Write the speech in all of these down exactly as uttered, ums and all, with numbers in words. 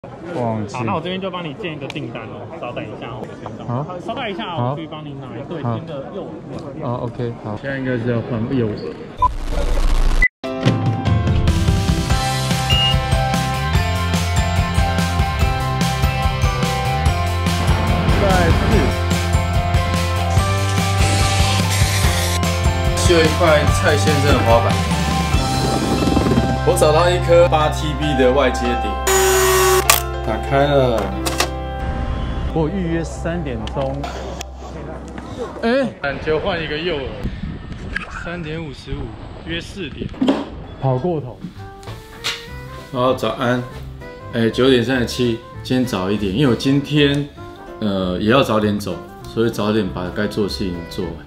忘记。 好，那我这边就帮你建一个订单哦，稍等一下哦，先等。好，稍待一下哦，我可以帮你拿一对新的诱饵。 哦 ，OK， 好。 现在应该是要换诱饵。 再四。秀一块蔡先生的滑板。我找到一颗八 T B 的外接碟。 打开了， 我预约三点钟， 哎，篮球换一个诱饵，三点五十五，约四点， 跑过头。 好，早安，哎，九点三十七，今天早一点，因为我今天呃也要早点走，所以早点把该做的事情做完。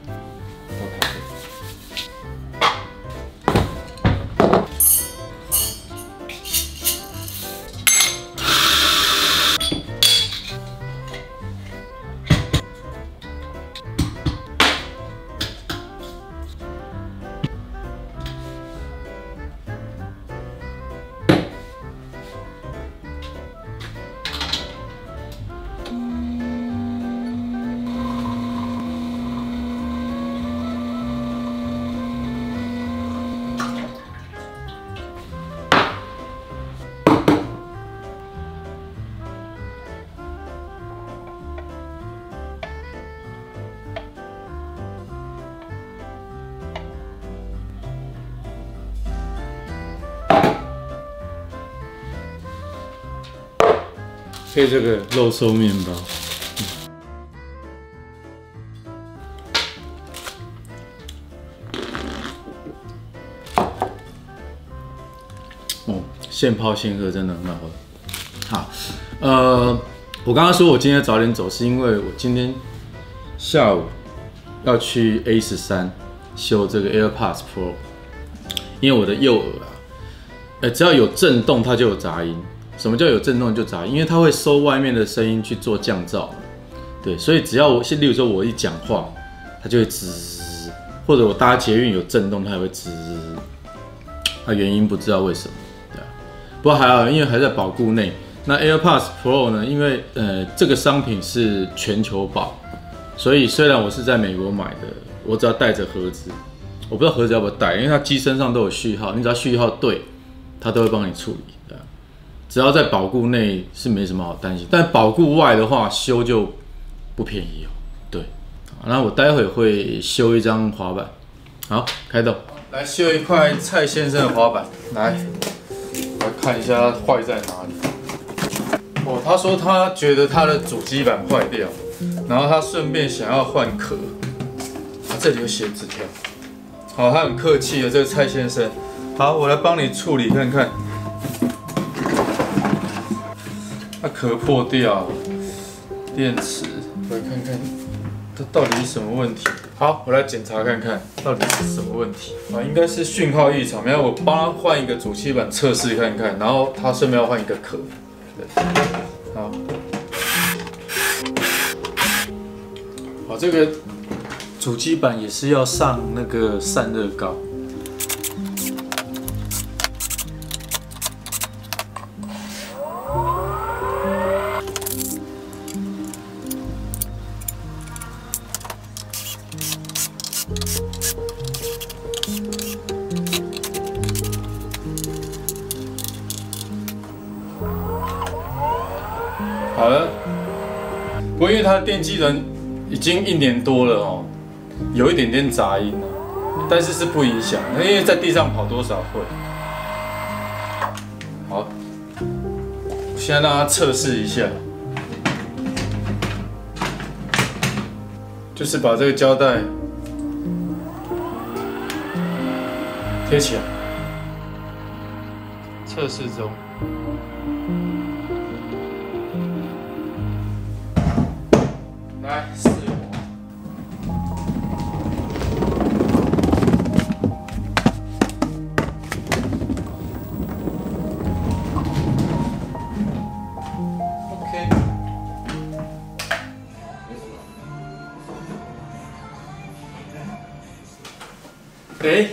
配这个肉松面包，哦，现泡现喝真的很好喝。好，呃，我刚刚说我今天早点走，是因为我今天下午要去 A 十三修这个 AirPods Pro， 因为我的诱饵啊，呃，只要有震动，它就有杂音。 什么叫有震动就杂音？因为它会收外面的声音去做降噪，对，所以只要我，例如说我一讲话，它就会吱，或者我搭捷运有震动，它也会吱，它原因不知道为什么，对啊。不过还好，因为还在保固内。那 AirPods Pro 呢？因为呃这个商品是全球保，所以虽然我是在美国买的，我只要带着盒子，我不知道盒子要不要带，因为它机身上都有序号，你只要序号对，它都会帮你处理，对啊。 只要在保固内是没什么好担心，但保固外的话修就不便宜哦。对，那我待会会修一张滑板。好，开动，来修一块蔡先生的滑板。来，来看一下它坏在哪里。哦，他说他觉得他的主机板坏掉，然后他顺便想要换壳。啊，这里有写纸条。好，他很客气的这个蔡先生。好，我来帮你处理看看。 它壳破掉，电池，我来看看它到底是什么问题。好，我来检查看看到底是什么问题啊？应该是讯号异常，然后我帮他换一个主机板测试看看，然后他顺便要换一个壳。对，好，好，这个主机板也是要上那个散热膏。 好了，不过因为它的电机人已经一年多了哦，有一点点杂音了，但是是不影响，因为在地上跑多少会。好，我现在让它测试一下，就是把这个胶带贴起来，测试中。 来试火。OK。哎，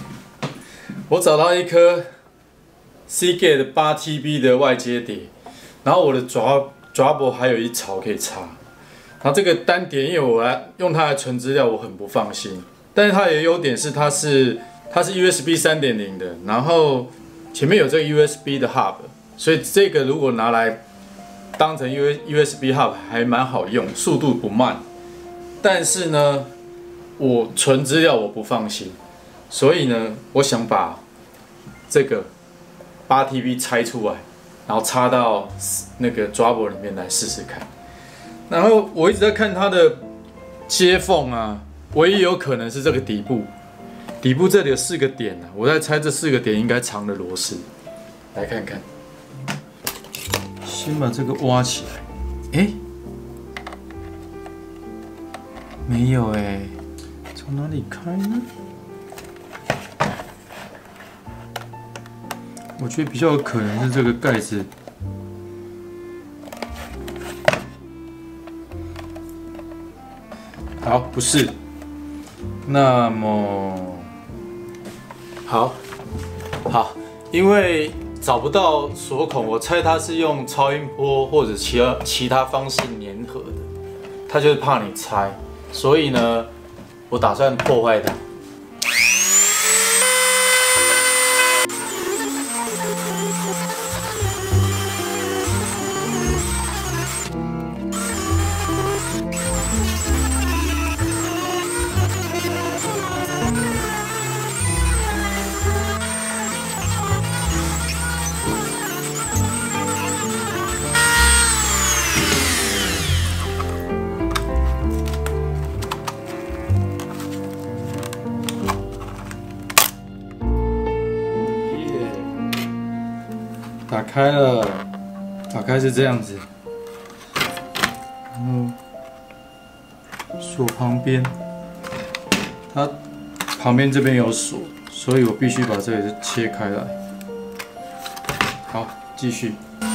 我找到一颗 Seagate 八 T B 的外接碟， 然后我的爪爪把还有一槽可以插。然后这个单点，因为我来用它来存资料，我很不放心。但是它的优点是它是它是 U S B 三点零 的，然后前面有这个 U S B 的 hub， 所以这个如果拿来当成 U S B hub 还蛮好用，速度不慢。但是呢，我存资料我不放心，所以呢，我想把这个八 T B 拆出来，然后插到那个抓把里面来试试看。然后我一直在看它的接缝啊，唯一有可能是这个底部，底部这里有四个点啊，我在猜这四个点应该藏了螺丝，来看看。先把这个挖起来，哎、欸，没有哎、欸，从哪里开呢？我觉得比较有可能是这个盖子。好，不是。那么，好，好，因为找不到锁孔，我猜它是用超音波或者其他其他方式粘合的，它就是怕你拆，所以呢，我打算破坏它。打开了，打开是这样子，然后锁旁边，它旁边这边有锁，所以我必须把这里切开来。好，继续。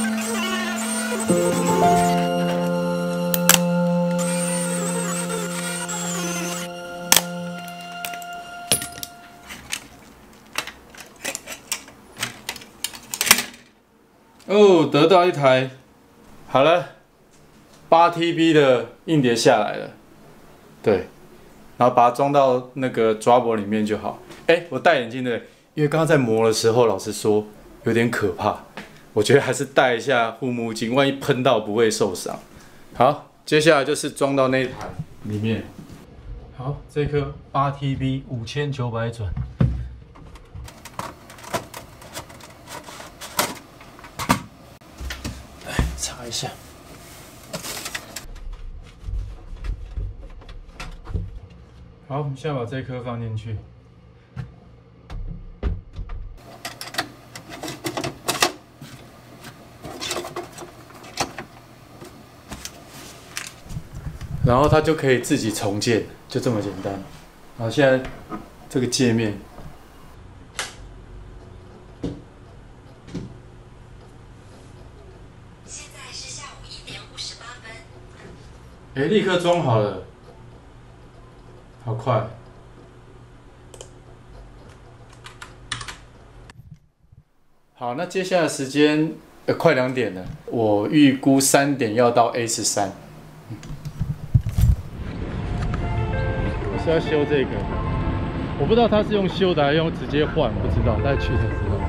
哦，得到一台，好了，八 T B 的硬碟下来了，对，然后把它装到那个抓把里面就好。哎，我戴眼镜的，因为刚刚在磨的时候，老实说有点可怕，我觉得还是戴一下护目镜，万一喷到不会受伤。好，接下来就是装到那一台里面。好，这颗八 T B 五千九百转。查一下，好，我们现在把这颗放进去，然后它就可以自己重建，就这么简单。好，现在这个界面。哎，立刻装好了，好快。好，那接下来时间呃快两点了，我预估三点要到 A 十三。我是要修这个，我不知道它是用修的还是用直接换，不知道，再去才知道。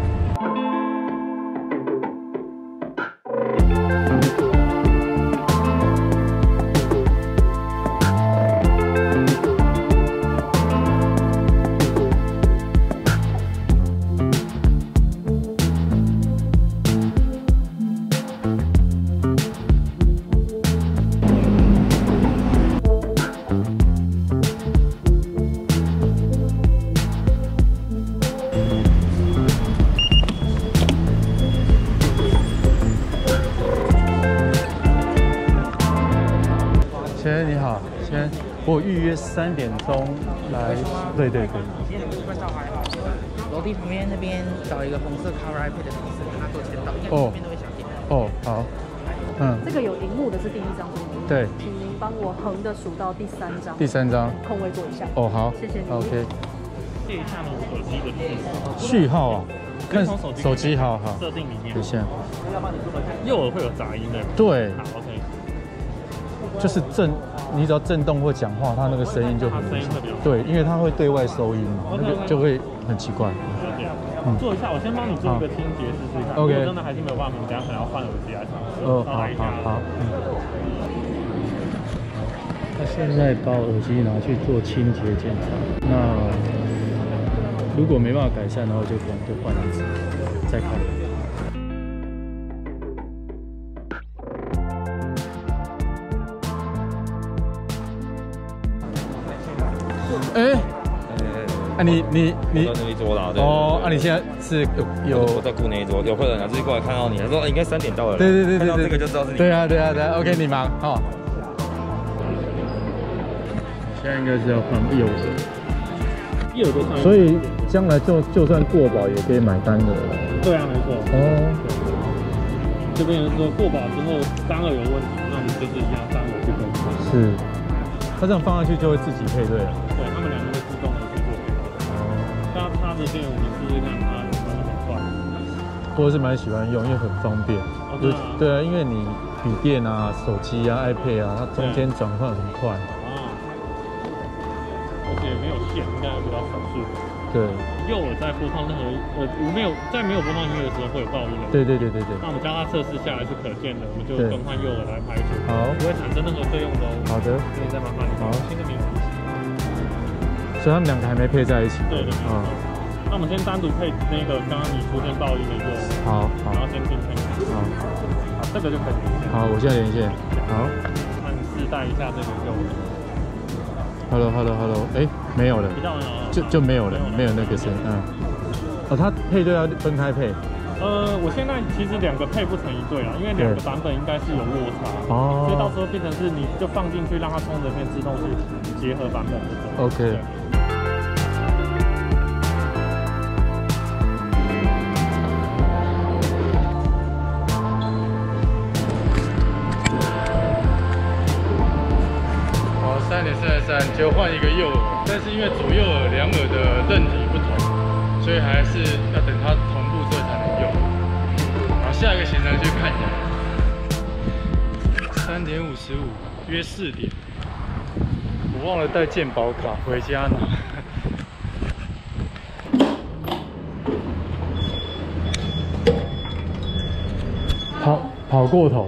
先你好，先我预约三点钟来，对对对。 楼梯旁边那边找一个红色 Cover iPad 的同事，跟他做签到，因为哦这边都会想点。 哦，好。嗯。 这个有荧幕的是第一张桌面。 对。 请您帮我横的数到第三张。 第三张。 空位坐一下。 哦，好。 谢谢你。 OK。 借一下呢，我手机的序号。 序号啊。 看从手机手机，好好。 设定里面。 等一下。 右耳会有杂音的。 对。 好 ，OK。 就是震，你只要震动或讲话，它那个声音就很声音会比较。 对，因为它会对外收音嘛，那个就会很奇怪。 嗯，做一下，我先帮你做一个清洁试试看。OK。真的还是没有办法，你等下可能要换耳机来尝试。 哦，好好好。嗯。他现在把耳机拿去做清洁检查，那如果没办法改善的话，就可能就换一只，再看。哎。啊你你你在那一桌啦，对哦，啊你现在是有有我在顾那一桌，有客人啊，自己过来看到你，他说应该三点到了， 对对对对， 看到这个就知道是你。 对啊对啊对啊 ，OK 你忙好。现在应该是要放右耳， 右耳朵上， 所以将来就就算过保也可以买单耳。 对啊，没错。 哦， 这边说过保之后单耳有问题，那你就是一样单耳去更换。 是，它这样放上去就会自己配对了。 对，他们两个会自动的去做配对。哦，那它的电我们试试看，它有没有那么快？ 我是蛮喜欢用，因为很方便。哦，对啊。对啊，因为你笔电啊、手机啊、iPad 啊，它中间转换很快。 也没有线，应该比较少数。 对， 右耳在播放任何呃，我没有在没有播放音乐的时候会有噪音的。 对对对对对。 那我们将它测试下来是可见的，我们就更换右耳来排除。 好， 不会产生任何费用的哦。 好的。 可以再麻烦你。好，新的名字。 所以他们两个还没配在一起。 对对对。啊。那我们先单独配那个刚刚你出现噪音的右耳。 好，好。 然后先定配。好。好，这个就可以连线。 好，我现在连线。好。 那你试戴一下这个右耳。 Hello Hello Hello， 哎，没有了，就就没有了，没有那个声，嗯。哦，它配对要分开配。 呃，我现在其实两个配不成一对啊，因为两个版本应该是有落差，哦，所以到时候变成是你就放进去让它充着片自动去结合版本就可以。 OK。三点三十三，就换一个右耳，但是因为左右耳两耳的韧体不同，所以还是要等它同步之后才能用。然后下一个行程去看牙，三点五十五，约四点。我忘了带健保卡回家拿。跑跑过头。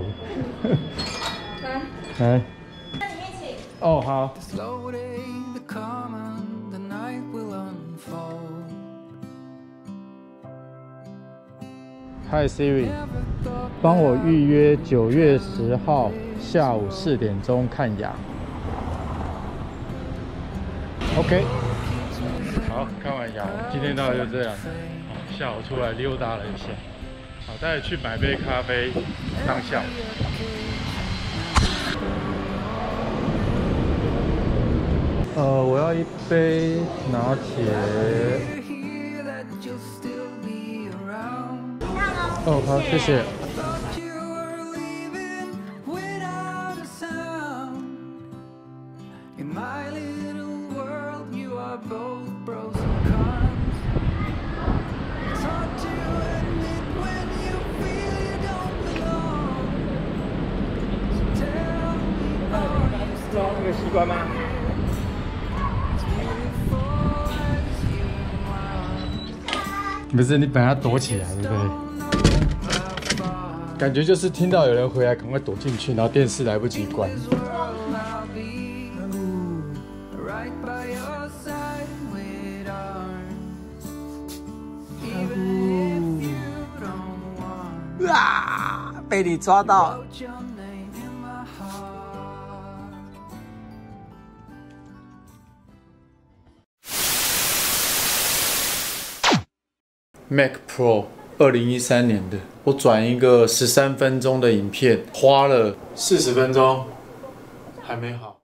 来。哦，好。Hi Siri， 帮我预约九月十号下午四点钟看牙。OK。好，看完牙，今天大概就这样。好，下午出来溜达了一下。好，待会去买杯咖啡当下午。呃，我要一杯拿铁。哦，好，谢谢。 那个习惯吗？ 不是你把它躲起来，对不对？感觉就是听到有人回来，赶快躲进去，然后电视来不及关。 啊！被你抓到。 Mac Pro 二零一三年的，我转一个十三分钟的影片，花了四十分钟，还没好。